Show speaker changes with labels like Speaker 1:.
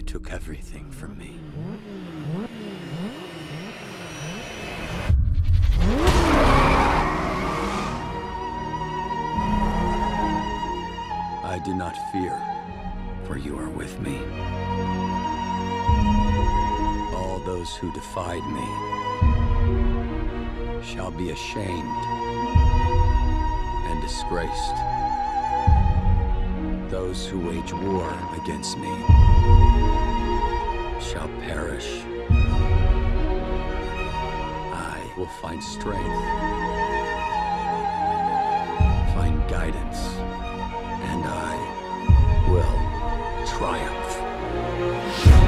Speaker 1: took everything from me. I do not fear, for you are with me. All those who defied me shall be ashamed and disgraced. Those who wage war against me shall perish. I will find strength, find guidance, and I will triumph.